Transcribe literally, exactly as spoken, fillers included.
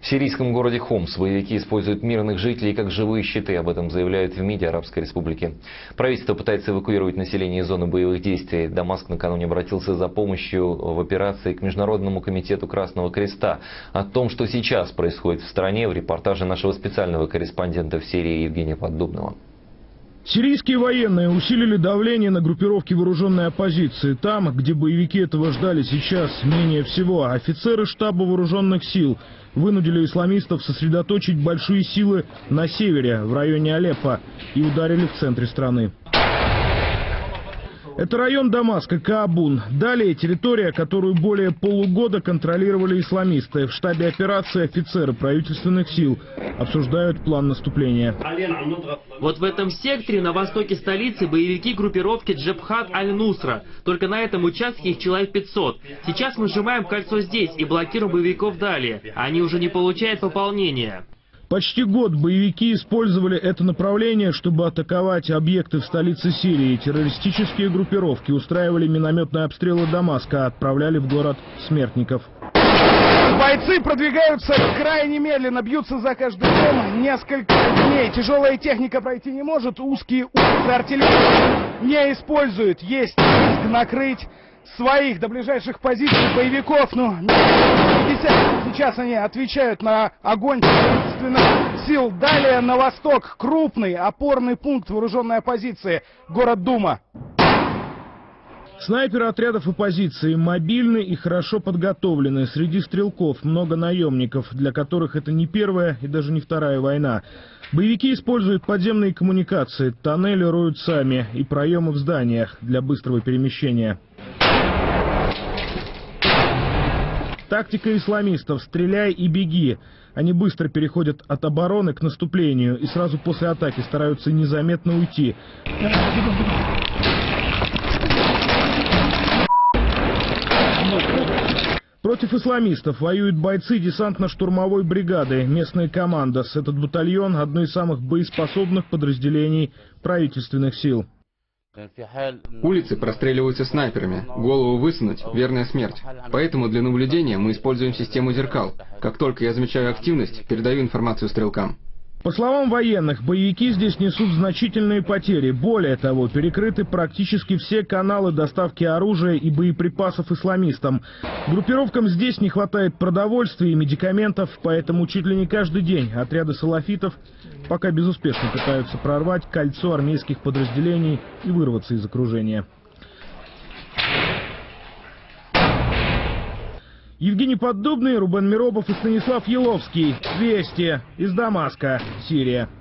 сирийском городе Хомс боевики используют мирных жителей как живые щиты. Об этом заявляют в МИДе Арабской Республики. Правительство пытается эвакуировать население из зоны боевых действий. Дамаск накануне обратился за помощью в операции к Международному комитету Красного Креста. О том, что сейчас происходит в стране, в репортаже нашего специального корреспондента в Сирии Евгения Поддубного. Сирийские военные усилили давление на группировки вооруженной оппозиции. Там, где боевики этого ждали сейчас менее всего, офицеры штаба вооруженных сил вынудили исламистов сосредоточить большие силы на севере, в районе Алеппо, и ударили в центре страны. Это район Дамаска, Каабун. Далее территория, которую более полугода контролировали исламисты. В штабе операции офицеры правительственных сил обсуждают план наступления. Вот в этом секторе на востоке столицы боевики группировки Джабхат Аль-Нусра. Только на этом участке их человек пятьсот. Сейчас мы сжимаем кольцо здесь и блокируем боевиков далее. Они уже не получают пополнения. Почти год боевики использовали это направление, чтобы атаковать объекты в столице Сирии. Террористические группировки устраивали минометные обстрелы Дамаска, отправляли в город смертников. Бойцы продвигаются крайне медленно, бьются за каждый дом несколько дней. Тяжелая техника пройти не может, узкие улицы артиллерии не используют. Есть риск накрыть своих до ближайших позиций боевиков. Ну, сейчас они отвечают на огонь правительственных сил. Далее на восток крупный опорный пункт вооруженной оппозиции, город Дума. Снайперы отрядов оппозиции мобильны и хорошо подготовлены. Среди стрелков много наемников, для которых это не первая и даже не вторая война. Боевики используют подземные коммуникации, тоннели роют сами и проемы в зданиях для быстрого перемещения. Тактика исламистов: стреляй и беги. Они быстро переходят от обороны к наступлению и сразу после атаки стараются незаметно уйти. Против исламистов воюют бойцы десантно-штурмовой бригады, местная командос. Этот батальон – одно из самых боеспособных подразделений правительственных сил. Улицы простреливаются снайперами. Голову высунуть – верная смерть. Поэтому для наблюдения мы используем систему зеркал. Как только я замечаю активность, передаю информацию стрелкам. По словам военных, боевики здесь несут значительные потери. Более того, перекрыты практически все каналы доставки оружия и боеприпасов исламистам. Группировкам здесь не хватает продовольствия и медикаментов, поэтому чуть ли не каждый день отряды салафитов пока безуспешно пытаются прорвать кольцо армейских подразделений и вырваться из окружения. Евгений Поддубный, Рубен Миробов и Станислав Еловский. Вести из Дамаска, Сирия.